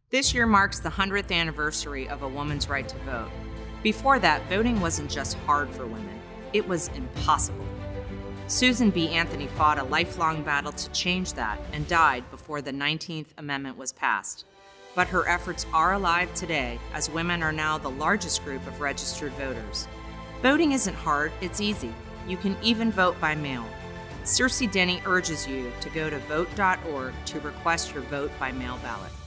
This year marks the 100th anniversary of a woman's right to vote. Before that, voting wasn't just hard for women, it was impossible. Susan B. Anthony fought a lifelong battle to change that and died before the 19th Amendment was passed. But her efforts are alive today, as women are now the largest group of registered voters. Voting isn't hard, it's easy. You can even vote by mail. Searcy Denney urges you to go to vote.org to request your vote by mail ballot.